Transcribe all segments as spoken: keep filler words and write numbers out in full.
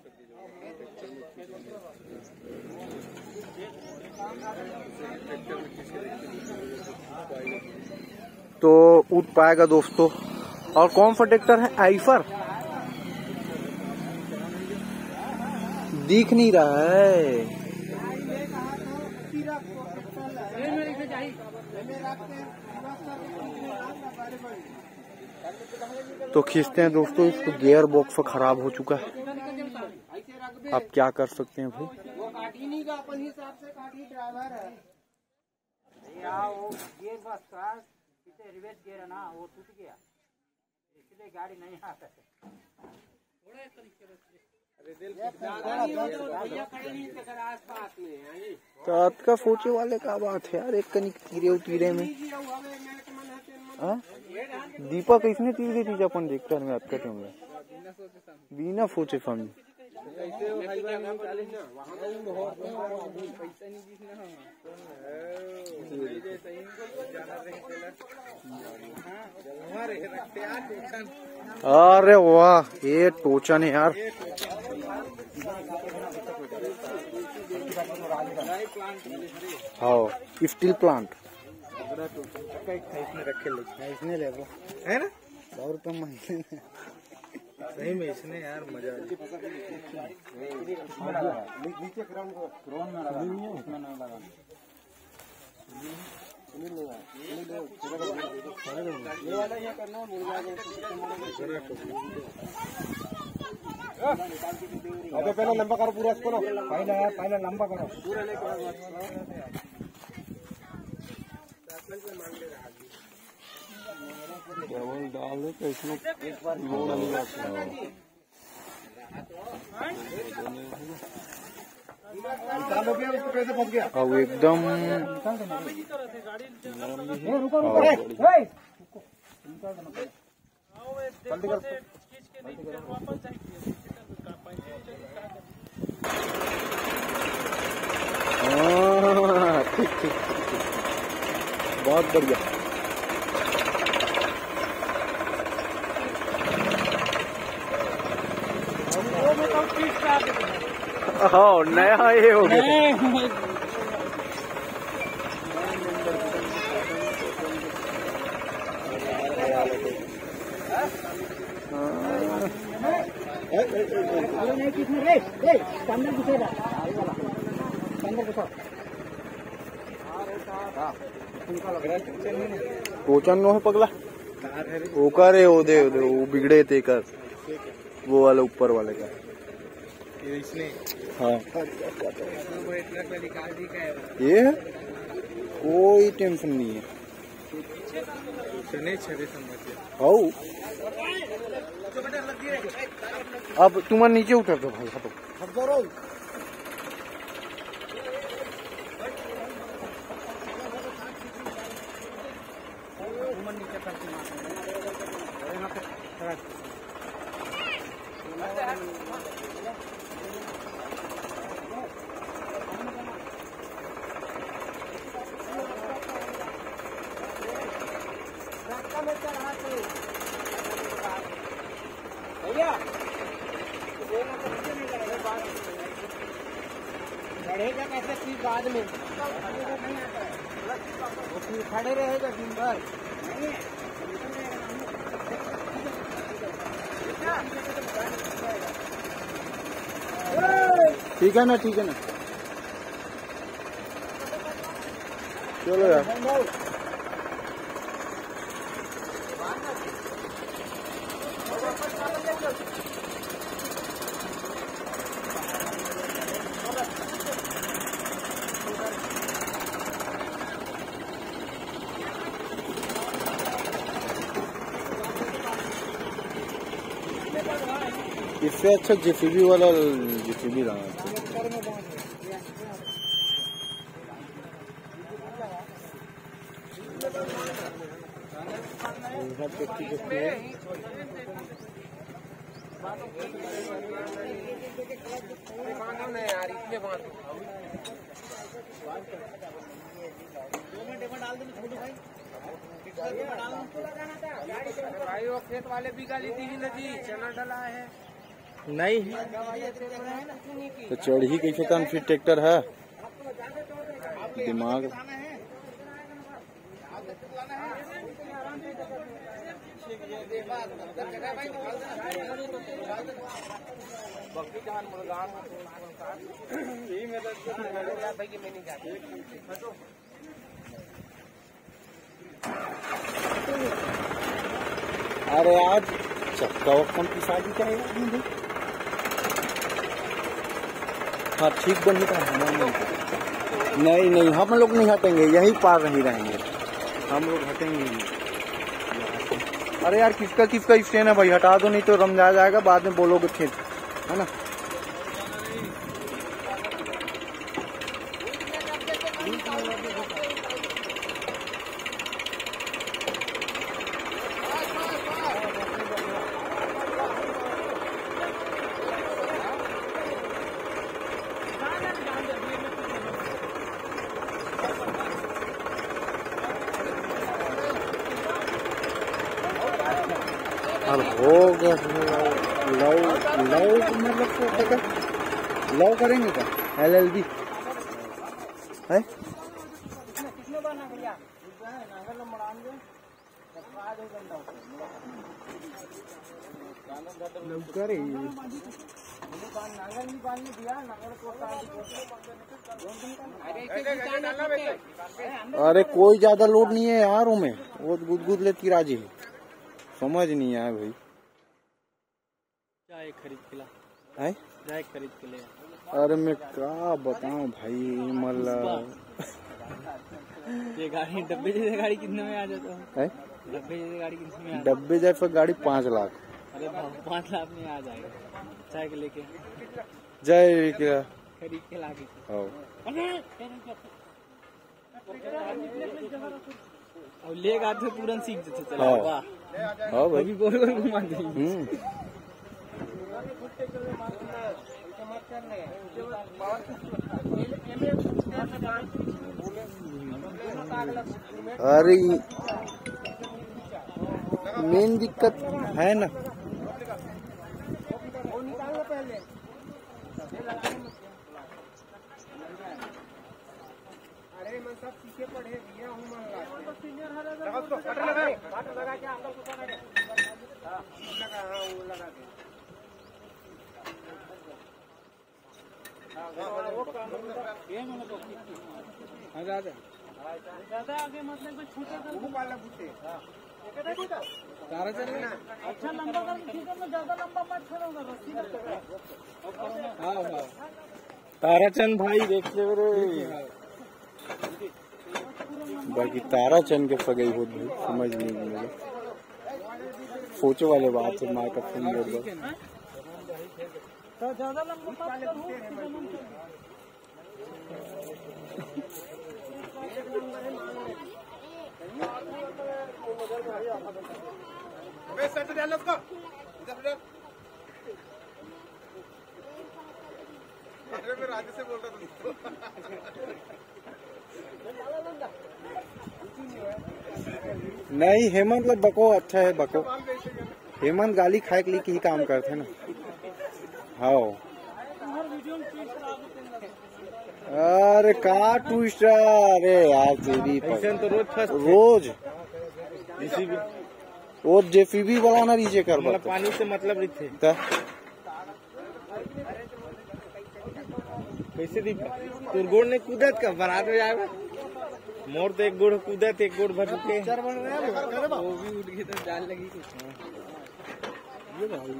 तो उठ पाएगा दोस्तों। और कौन सा ट्रैक्टर है? आइफर दिख नहीं रहा है। तो खींचते हैं दोस्तों इसको। गियर बॉक्स खराब हो चुका है, आप क्या कर सकते हैं भाई। वो काटी नहीं का अपन हिसाब से काटी ड्राइवर है यार। वो गियर बस का पीछे रिवर्स गियर है ना, वो टूट गया, इसलिए गाड़ी नहीं आता है। थोड़े तरीके से रात का सोचे वाले का बात है यार। एक कनिक तीरे उतीरे में हाँ दीपक इसने तीर दी थी अपन देखते में आपका टाइम में बिना सोचे फंड अरे वाह ये टोचन है यार। हाँ स्टील प्लांट रखे इसने ले है ना सौ रुपये महीने में। सही में इसने यार मजा नीचे अबे पहले लंबा करो पूरा इसको। पहले पहले लंबा करो पूरा डाल दे तो इसमें एक बार लोड नहीं जाता है। उसको कैसे फंस गया? अब एकदम ठीक ठीक बहुत बढ़िया। हाँ नया ये हो गया। टोचन नो है पगला वो करे वो दे वो बिगड़े थे कर वो वाले ऊपर वाले का इसने। हाँ ये है कोई टेंशन नहीं है। हाँ अब तुम्हारे नीचे उतर दो भाई। हटो बढ़ेगा कैसे फिर बाद में खड़े रहेगा दिन भर। ठीक है ना ठीक है ना चलो यार। इससे अच्छा जेसीबी वाला जेसीबी लाना चाहिए। भाई वो खेत वाले भी गाली दी नदी चना डला है। नहीं तो चढ़ी कैसे तन फिर ट्रैक्टर है दिमाग। अरे आज चक्का वक्का की शादी का है। हाँ ठीक बनी था। नहीं नहीं हम लोग नहीं हटेंगे, यही पार नहीं रहेंगे, हम लोग हटेंगे नहीं। अरे यार किसका किसका स्टैंड है भाई, हटा दो नहीं तो रमझा जाएगा, बाद में बोलोगे फिर, है ना। अब हो गया लव लव मतलब लव करेंगे क्या एल एल बी है। अरे कोई ज्यादा लोड नहीं है यार, में वो गुदगुद ले तिराजी है, समझ नहीं आया भाई। चाय खरीद के ला है, चाय खरीद के ले। अरे मैं क्या बताऊं भाई, मतलब ये गाड़ी डब्बे जैसे गाड़ी कितने में आ जाता है? डब्बे जैसे गाड़ी कितने में? डब्बे जैसे गाड़ी पाँच लाख। अरे पाँच लाख में आ जाएगा चाय के लेके। जय क्या खरीद के ला के और लेगा तो तुरंत सीख जाते चला। वाह हाँ भाई गोल गोल घुमा देंगे। अरे मेन दिक्कत है ना, अरे मैं सब सीखे पढ़े भैया हूँ मन ज्यादा आगे मतलब छोटे तारा चल अच्छा लंबा ज्यादा लंबा मत छोड़ो। ताराचंद भाई देख ले रे, बाकी ताराचंद के सगाई हो भाई समझ नहीं मुझे सोचो वाले बात है। माँ का फोन बोल दो ज्यादा लंबा मैं राजे से बोल रहा नहीं। हेमंत लोग बको अच्छा है, बको हेमंत गाली खाए के लिए ही काम करते ना। हाँ अरे का ट्विस्ट, अरे यार तेरी तो रोज फर्स्ट रोज वो जेसीबी वाला ना नीचे कर मतलब पानी से मतलब नहीं थे कैसे दी तोर गोड़ ने कूदत का बारात में आएगा मोर तो एक गोड़ कूदत एक गोड़ भर चुके वो भी उठ गई तो जाल लगी ये भाई।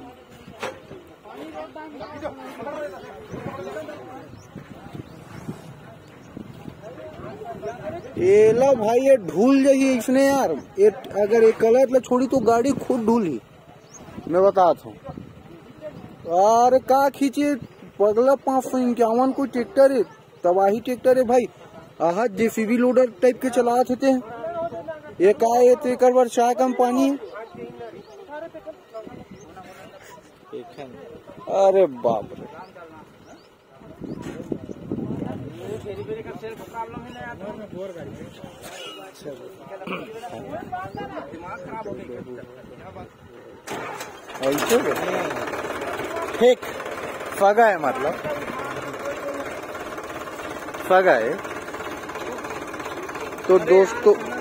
ये लो भाई ये ढूल जाइए इसने यार, ये अगर ये कलर छोड़ी तो गाड़ी खुद ढूली, मैं बताता हूँ। अरे का खींचे पगला पाँच सौ इक्यावन को ट्रैक्टर है, तबाही ट्रैक्टर है भाई। आह जेसीबी लोडर टाइप के चला थे ये का ये तो एक बार चाय कम पानी है। अरे बाप रे ऐसे फेक फगा है, मतलब फगा है। तो दोस्तों